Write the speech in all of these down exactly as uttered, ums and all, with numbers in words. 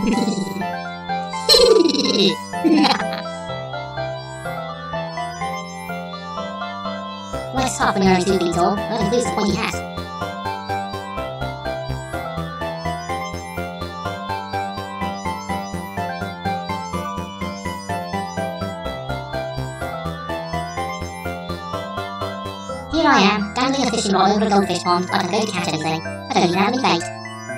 Life's tough when you're only two feet tall, that includes the pointy hat. Here I am, dangling a fishing rod over a goldfish pond like I'm going to catch anything. I don't even have any bait.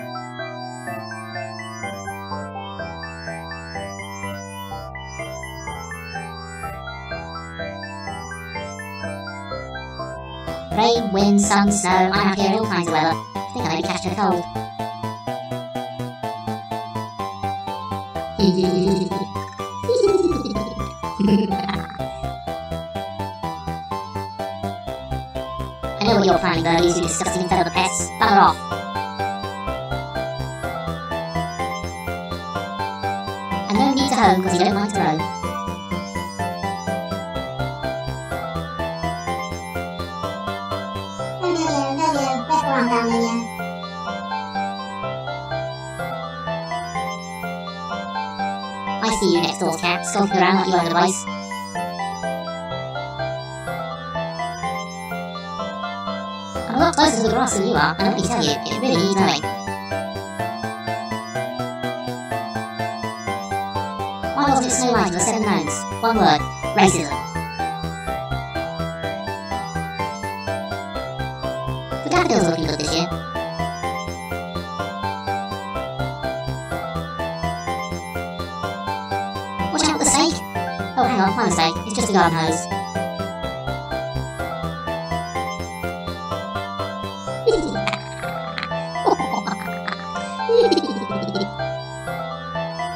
Rain, wind, sun, snow, I'm out here in all kinds of weather. I think I may be catching a cold. I know what you're planning, birdies, you disgusting and feather pests. Bugger off. And no need to home, because you don't like to roam. Gnomeo, Gnomeo, wherefore art thou, Gnomeo? I see you next door's cat, skulking around like you own the place. I'm a lot closer to the grass than you are, and let me tell you, it really needs mowing. Why wasn't it Snow White and the Seven Gnomes? One word, racism. The daffodils are looking good this year. Watch out for the snake! Oh, hang on, my mistake, it's just a garden hose.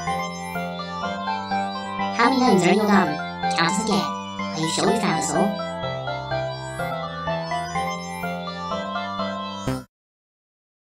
How many gnomes are in your garden? Count us again. Are you sure you found us all?